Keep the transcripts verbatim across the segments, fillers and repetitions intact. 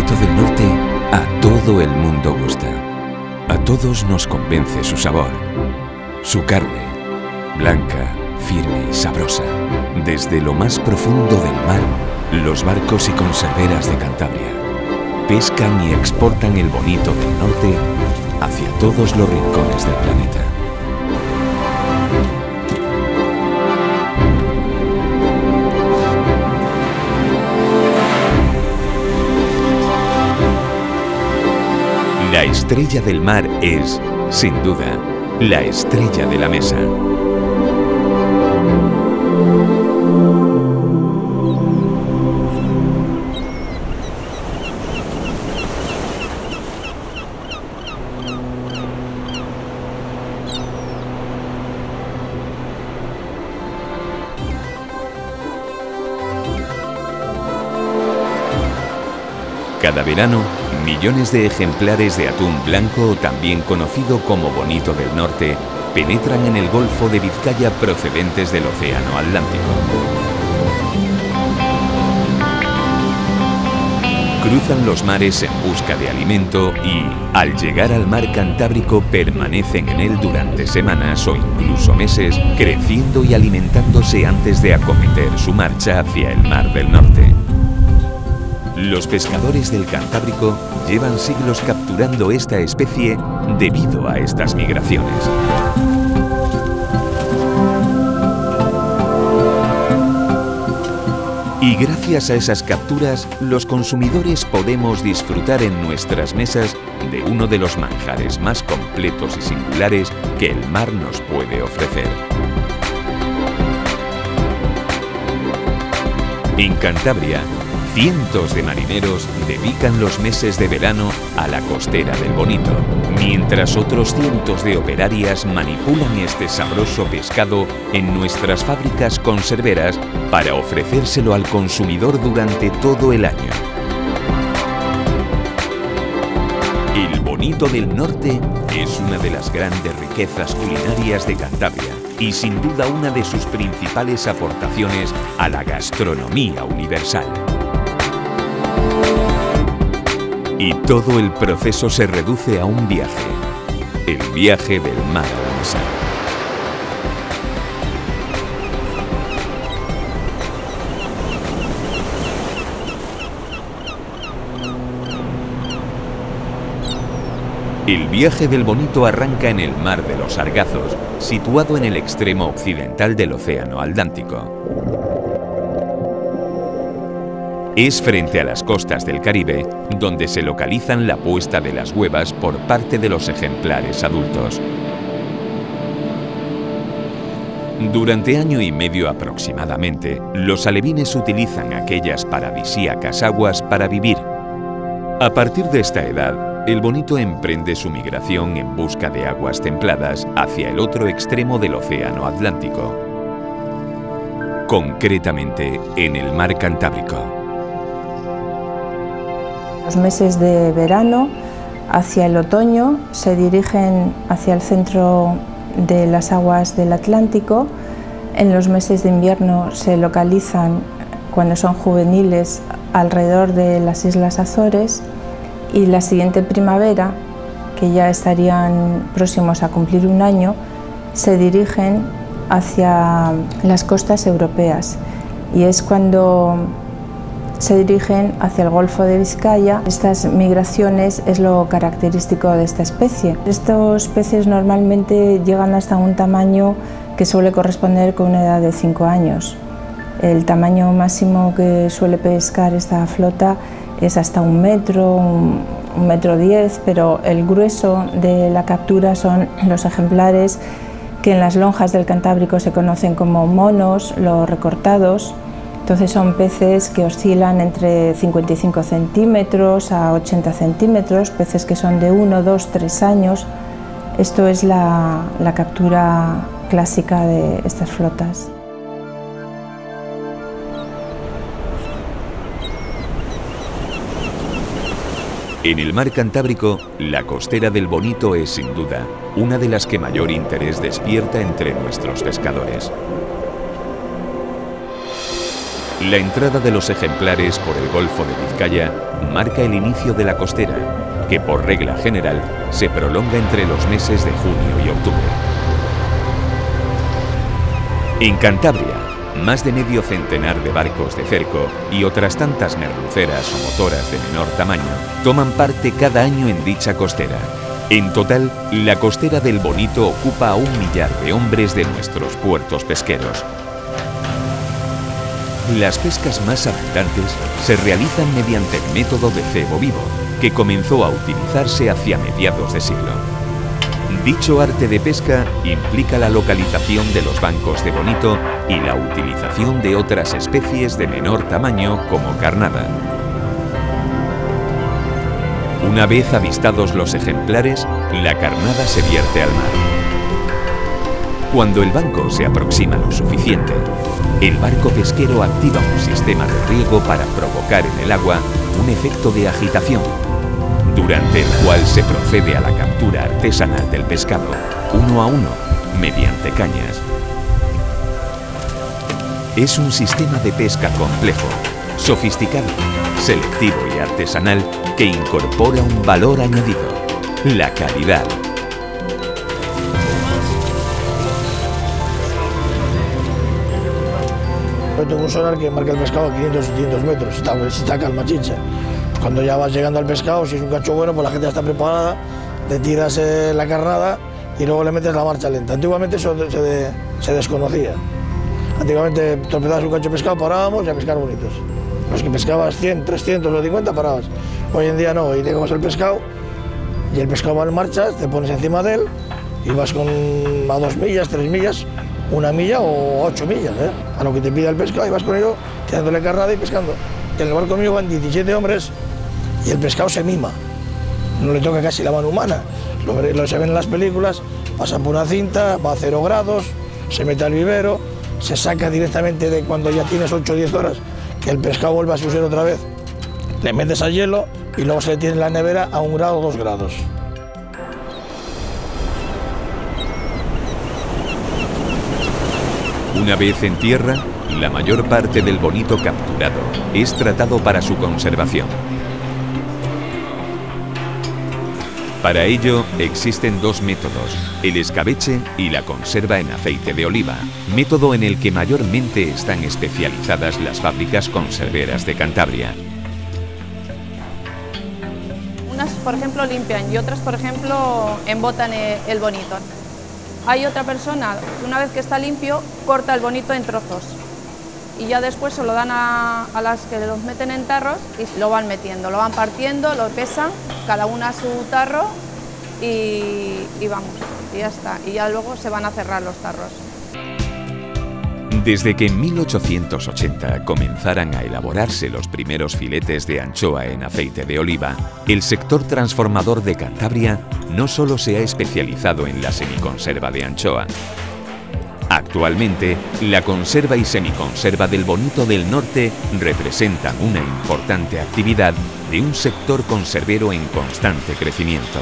bonito del norte a todo el mundo gusta. A todos nos convence su sabor, su carne, blanca, firme y sabrosa. Desde lo más profundo del mar, los barcos y conserveras de Cantabria pescan y exportan el bonito del norte hacia todos los rincones del planeta. La estrella del mar es, sin duda, la estrella de la mesa. Cada verano, millones de ejemplares de atún blanco, también conocido como bonito del norte, penetran en el Golfo de Vizcaya procedentes del Océano Atlántico. Cruzan los mares en busca de alimento y, al llegar al mar Cantábrico, permanecen en él durante semanas o incluso meses, creciendo y alimentándose antes de acometer su marcha hacia el mar del norte. Los pescadores del Cantábrico llevan siglos capturando esta especie debido a estas migraciones. Y gracias a esas capturas, los consumidores podemos disfrutar en nuestras mesas de uno de los manjares más completos y singulares que el mar nos puede ofrecer. En Cantabria, cientos de marineros dedican los meses de verano a la costera del bonito, mientras otros cientos de operarias manipulan este sabroso pescado en nuestras fábricas conserveras para ofrecérselo al consumidor durante todo el año. El bonito del norte es una de las grandes riquezas culinarias de Cantabria y sin duda una de sus principales aportaciones a la gastronomía universal. Y todo el proceso se reduce a un viaje, el viaje del mar a la mesa. El viaje del bonito arranca en el Mar de los Sargazos, situado en el extremo occidental del Océano Atlántico. Es frente a las costas del Caribe donde se localizan la puesta de las huevas por parte de los ejemplares adultos. Durante año y medio aproximadamente, los alevines utilizan aquellas paradisíacas aguas para vivir. A partir de esta edad, el bonito emprende su migración en busca de aguas templadas hacia el otro extremo del Océano Atlántico, concretamente en el mar Cantábrico. Los meses de verano, hacia el otoño, se dirigen hacia el centro de las aguas del Atlántico. En los meses de invierno se localizan, cuando son juveniles, alrededor de las Islas Azores, y la siguiente primavera, que ya estarían próximos a cumplir un año, se dirigen hacia las costas europeas, y es cuando se dirigen hacia el Golfo de Vizcaya. Estas migraciones es lo característico de esta especie. Estos peces normalmente llegan hasta un tamaño que suele corresponder con una edad de cinco años. El tamaño máximo que suele pescar esta flota es hasta un metro, un, un metro diez, pero el grueso de la captura son los ejemplares que en las lonjas del Cantábrico se conocen como monos, los recortados. Entonces son peces que oscilan entre cincuenta y cinco centímetros a ochenta centímetros, peces que son de uno, dos, tres años. Esto es la, la captura clásica de estas flotas. En el mar Cantábrico, la costera del bonito es sin duda una de las que mayor interés despierta entre nuestros pescadores. La entrada de los ejemplares por el Golfo de Vizcaya marca el inicio de la costera, que por regla general se prolonga entre los meses de junio y octubre. En Cantabria, más de medio centenar de barcos de cerco y otras tantas merluceras o motoras de menor tamaño toman parte cada año en dicha costera. En total, la costera del Bonito ocupa a un millar de hombres de nuestros puertos pesqueros. Las pescas más abundantes se realizan mediante el método de cebo vivo, que comenzó a utilizarse hacia mediados de siglo. Dicho arte de pesca implica la localización de los bancos de bonito y la utilización de otras especies de menor tamaño como carnada. Una vez avistados los ejemplares, la carnada se vierte al mar. Cuando el banco se aproxima lo suficiente, el barco pesquero activa un sistema de riego para provocar en el agua un efecto de agitación, durante el cual se procede a la captura artesanal del pescado, uno a uno, mediante cañas. Es un sistema de pesca complejo, sofisticado, selectivo y artesanal que incorpora un valor añadido: la calidad. Yo tengo un sonar que marca el pescado a quinientos o setecientos metros, está, está calma chicha. Cuando ya vas llegando al pescado, si es un cacho bueno, pues la gente ya está preparada, le tiras eh, la carnada y luego le metes la marcha lenta. Antiguamente eso se, de, se desconocía. Antiguamente tropezabas un cacho de pescado, parábamos y a pescar bonitos. Los que pescabas cien, trescientos o cincuenta, parabas. Hoy en día no, hoy te coges el pescado y el pescado va en marcha, te pones encima de él y vas con a dos millas, tres millas, una milla o ocho millas, ¿eh? A lo que te pida el pescado y vas con ello tirándole carnada y pescando. En el barco mío van diecisiete hombres y el pescado se mima, no le toca casi la mano humana. Lo, lo se ven en las películas, pasa por una cinta, va a cero grados, se mete al vivero, se saca directamente de cuando ya tienes ocho o diez horas, que el pescado vuelve a su ser otra vez, le metes al hielo y luego se le tiene en la nevera a un grado o dos grados. Una vez en tierra, la mayor parte del bonito capturado es tratado para su conservación. Para ello existen dos métodos, el escabeche y la conserva en aceite de oliva, método en el que mayormente están especializadas las fábricas conserveras de Cantabria. Unas, por ejemplo, limpian y otras, por ejemplo, embotan el bonito. Hay otra persona que una vez que está limpio corta el bonito en trozos y ya después se lo dan a, a las que los meten en tarros y lo van metiendo, lo van partiendo, lo pesan, cada una a su tarro y, y vamos, y ya está, y ya luego se van a cerrar los tarros. Desde que en mil ochocientos ochenta comenzaran a elaborarse los primeros filetes de anchoa en aceite de oliva, el sector transformador de Cantabria no solo se ha especializado en la semiconserva de anchoa. Actualmente, la conserva y semiconserva del bonito del norte representan una importante actividad de un sector conservero en constante crecimiento.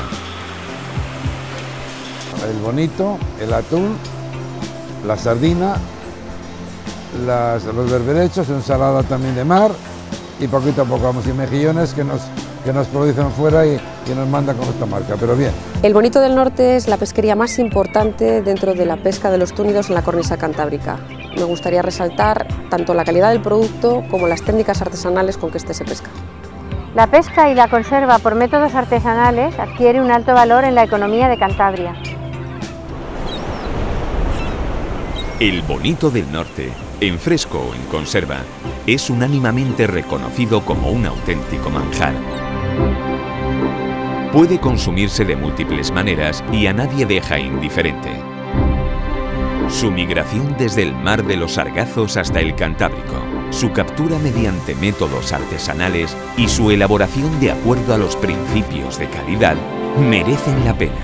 El bonito, el atún, la sardina, las, los berberechos, ensalada también de mar y poquito a poco vamos, y mejillones que nos, que nos producen fuera y, y nos mandan con esta marca, pero bien. El bonito del norte es la pesquería más importante dentro de la pesca de los túnidos en la cornisa cantábrica. Me gustaría resaltar tanto la calidad del producto como las técnicas artesanales con que este se pesca. La pesca y la conserva por métodos artesanales adquiere un alto valor en la economía de Cantabria. El bonito del norte, en fresco o en conserva, es unánimamente reconocido como un auténtico manjar. Puede consumirse de múltiples maneras y a nadie deja indiferente. Su migración desde el mar de los Sargazos hasta el Cantábrico, su captura mediante métodos artesanales y su elaboración de acuerdo a los principios de calidad merecen la pena.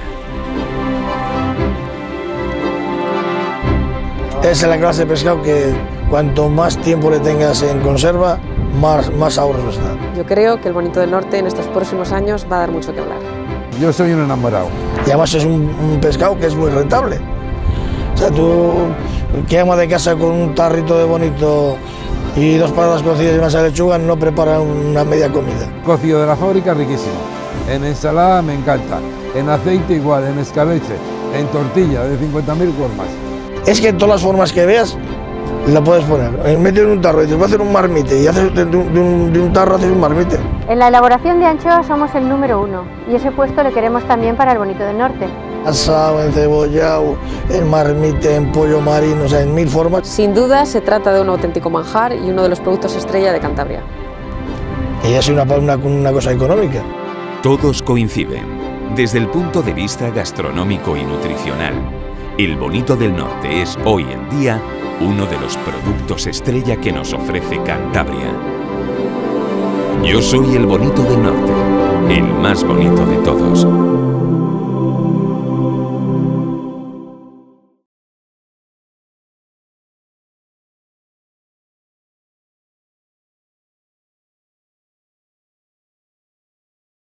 Es la clase de pescado que cuanto más tiempo le tengas en conserva, más, más ahorros está. Yo creo que el bonito del norte en estos próximos años va a dar mucho que hablar. Yo soy un enamorado. Y además es un, un pescado que es muy rentable. O sea, tú, ¿qué ama de casa con un tarrito de bonito y dos patatas cocidas y una salsa de lechuga no prepara una media comida. Cocido de la fábrica riquísimo. En ensalada me encanta. En aceite igual, en escabeche, en tortilla de cincuenta mil formas. Es que en todas las formas que veas la puedes poner. Metes en un tarro y dices voy a hacer un marmite y haces de un, de un, de un tarro haces un marmite. En la elaboración de anchoas somos el número uno y ese puesto le queremos también para el Bonito del Norte. Asado, encebollado, en marmite, en pollo marino, o sea, en mil formas. Sin duda se trata de un auténtico manjar y uno de los productos estrella de Cantabria. Y es una, una, una cosa económica. Todos coinciden. Desde el punto de vista gastronómico y nutricional, el Bonito del Norte es hoy en día uno de los productos estrella que nos ofrece Cantabria. Yo soy el Bonito del Norte, el más bonito de todos.